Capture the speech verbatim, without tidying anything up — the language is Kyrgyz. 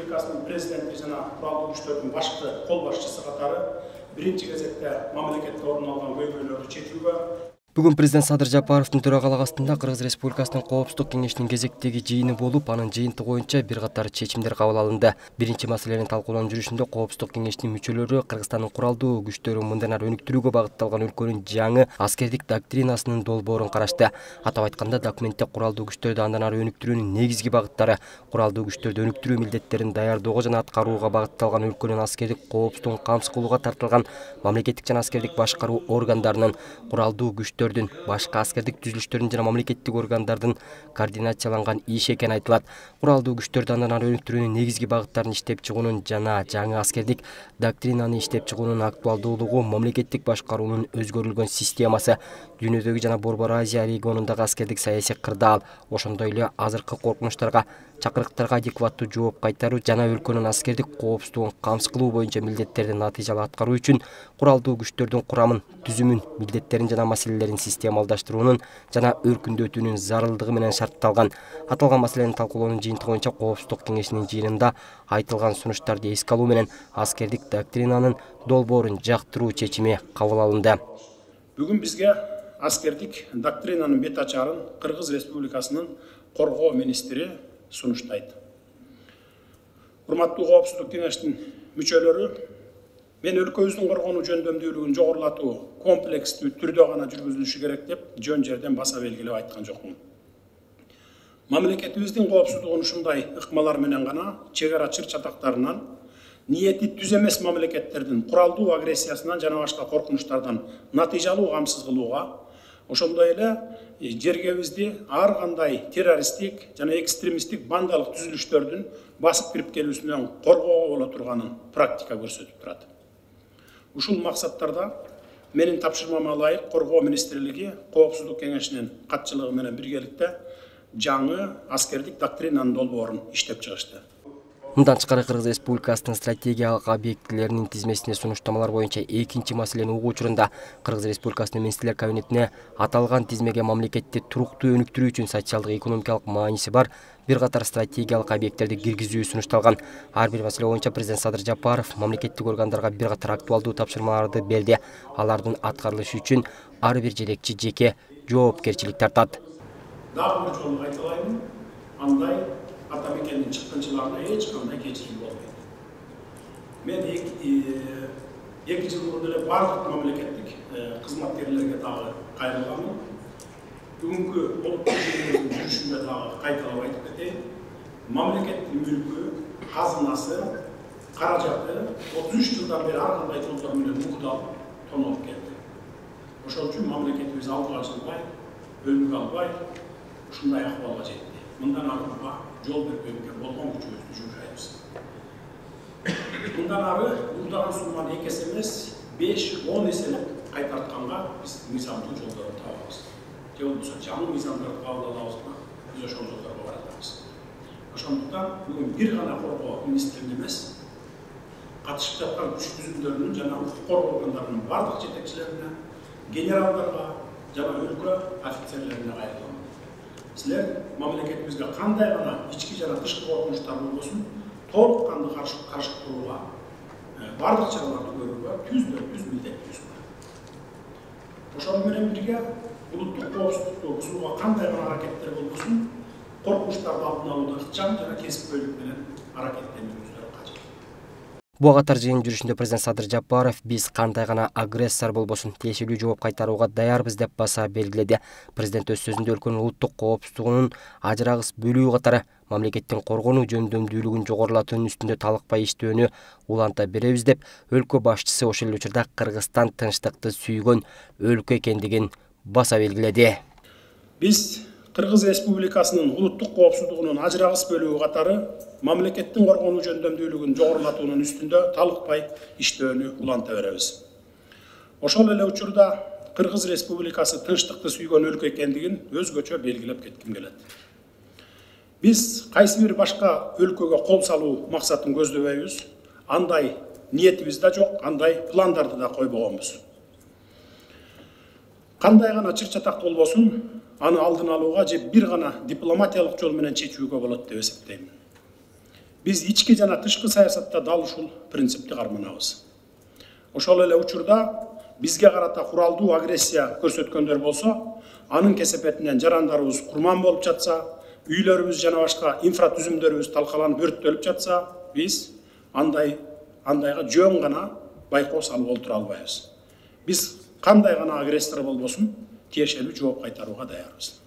Республикасының президенті жана куралдуу күчтөрдүн башкы кол башчысы катары биринчи кезекте мамлекетте орун алган көйгөйлөрдү чечүүгө. Бүгүн президент Садыр Жапаровдун төрагалык астында Кыргыз Республикасынын Коопсуздук кеңешинин кезектеги жыйыны болуп, анын жыйынтыгы боюнча бир катар чечимдер кабыл алынды. Биринчи маселенин талкуулануу жүрүшүндө Коопсуздук кеңешинин мүчөлөрү Кыргызстандын куралдуу күчтөрүн мындан ары өнүктүрүүгө багытталган өлкөнүн жаңы аскердик доктринасынын долбоорун карашты. Атап айтканда, документте куралдуу күчтөрдү андан ары өнүктүрүүнүн негизги багыттары, куралдуу күчтөрдү өнүктүрүү милдеттерин даярдоого жана аткарууга багытталган өлкөнүн аскердик коопсуздугун камсыз кылууга тартылган мамлекеттик жана аскердик башкаруу органдарынын, куралдуу күчтөр башка аскердик түзүлүштөрдүн жана мамлекеттик органдардын координацияланган иш экени айтылат. Куралдуу күчтөрдү андан ары өнүктүрүүнүн негизги багыттарын иштеп чыгуунун жана жаңы аскердик доктринаны иштеп чыгуунун актуалдуулугу, мамлекеттик башкаруунун өзгөрүлгөн системасы, дүйнөдөгү жана Борбор Азия регионундагы аскердик саясий кырдаал, ошондой эле азыркы коркунучтарга, чакырыктарга адекваттуу жооп кайтаруу жана өлкөнүн аскердик коопсуздугун камсыз кылуу боюнча милдеттерди натыйжалуу аткаруу үчүн куралдуу күчтөрдүн курамын, түзүмүн, милдеттерин жана маселелерин системалдаштыруунун жана өркүндөтүүнүн зарылдыгы менен шартталган. Аталган маселенин талкуулоонун жыйынтыгы боюнча Коопсуздук кеңешинин жыйынында айтылган сунуштарды эске алуу менен аскердик доктринанын долбоорун жактыруу чечими кабыл алынды. Бүгүн бизге аскердик доктринанын бет ачарын Кыргыз Республикасынын коргоо министри сунуштайт. Урматтуу Коопсуздук кеңешинин мүчөлөрү, мен өлкөбүздүн коргонуу жөндөмдүүлүгүн жогорулатуу комплекстүү түрдө гана жүргүзүлүшү керек деп жөн жерден баса белгилеп айткан жокмун. Мамлекетибиздин коопсуздугун ушундай ыкмалар менен гана чек ара чыр чатактарынан, ниети түз эмес мамлекеттердин куралдуу агрессиясынан жана башка коркунучтардан натыйжалуу камсыз кылууга, ошондой эле жергебизди ар кандай террористтик жана экстремисттик бандалык түзүлүштөрдүн басып кирип келүүсүнөн коргоого боло турганын практика көрсөтүп турат. Ушул максаттарда менин тапшырмама ылайык коргоо министрлиги Коопсуздук кеңешинин катчылыгы менен биргеликте жаңы аскердик доктринанын долбоорун иштеп чыгышты. Мындан тышкары Кыргыз Республикасынын стратегиялык объектилеринин тизмесине сунуштамалар боюнча экинчи маселени угуу учурунда Кыргыз Республикасынын министрлер кабинетине аталган тизмеге мамлекетти туруктуу өнүктүрүү үчүн социалдык экономикалык мааниси бар бир катар стратегиялык объекттерди киргизүү сунушталган. Ар бир маселе боюнча президент Садыр Жапаров мамлекеттик органдарга бир катар актуалдуу тапшырмаларды берди. Алардын аткарылышы үчүн ар бир жетекчи жеке жоопкерчилик тартат. Дагы бир жолу кайталайм, андай атамекендин чыккынчыларына эч кандай кечирим болбойт. Мен эки жыл мурун эле бардык мамлекеттик кызматкерлерге дагы кайрылганмын. Бүгүнкү улуттук жыйындын жүрүшүндө дагы кайталап айтып кетейин. Мамлекеттин мүлкү, казынасы, каражаты отуз үч жылдан бери ар кандай жолдор менен угдалып, тонолуп келди. Ошол үчүн мамлекетибиз алдыга жылбай, өнүгө албай, ушундай акыбалга жетти. Мындан ары жол бербөйгө болгон күчүбүздү жумшайбыз. Мындан ары угдаган сумманы эки эсе эмес, беш он эселеп кайтартканга биз мыйзамдуу жолдорду табабыз. Же болбосо жаңы мыйзамдарды кабыл алабызбы, биз ошол жолдорго баратабыз. Ошондуктан бүгүн бир гана коргоо министрлиги эмес, катышып жаткан күч түзүмдөрүнүн жана укук коргоо органдарынын бардык жетекчилерине, генералдарга жана өлкө офицерлерине кайрылам. Силер мамлекетибизге кандай гана ички жана тышкы коркунучтар болбосун, толук канды каршы турууга, бардык чараларды көрүүгө түздөн түз милдеттүүсүң. Ошону менен бирге улуттук коопсуздукту бузууга кандай гана аракеттер болбосун, коркунучтарды алдын алууда ыкчам жана кесипкөйлүк менен аракеттенүүбүздөр кажет. Буга катар жыйын жүрүшүндө президент Садыр Жапаров биз кандай гана агрессор болбосун тиешелүү жооп кайтарууга даярбыз деп баса белгиледи. Президент өз сөзүндө өлкөнүн улуттук коопсуздугунун ажырагыс бөлүү катары мамлекеттин коргонуу жөндөмдүүлүгүн жогорулатуунун үстүндө талыкпай иштөөнү уланта беребиз деп, өлкө башчысы ошол эле учурда Кыргызстан тынчтыкты сүйгөн өлкө экендигин баса белгиледи. Биз Кыргыз Республикасынын улуттук коопсуздугунун ажырагыс бөлүгү катары мамлекеттин коргонуу жөндөмдүүлүгүн жогорулатуунун үстүндө талыкпай иштөөнү уланта беребиз. Ошол эле учурда Кыргыз Республикасы тынчтыкты сүйгөн өлкө экендигин өзгөчө белгилеп кетким келет. Биз кайсы бир башка өлкөгө кол салуу максатын көздөбөйбүз. Андай ниетибиз да жок, андай пландарды да койбогонбуз. Кандай гана чыр чатак болбосун, аны алдын алууга же бир гана дипломатиялык жол менен чечүүгө болот деп эсептейм. Биз ички жана тышкы саясатта дал ушул принципти карманабыз. Ошол эле учурда бизге карата куралдуу агрессия көрсөткөндөр болсо, анын кесепетинен жарандарыбыз курман болуп жатса, үйлөрүбүз жана башка инфратүзүмдөрүбүз талкаланып өрттөлүп жатса, биз андай андайга жөн гана байкоо салып олтура албайбыз. Биз кандай гана агрессор болбосун, тиешелүү жооп кайтарууга даярбыз.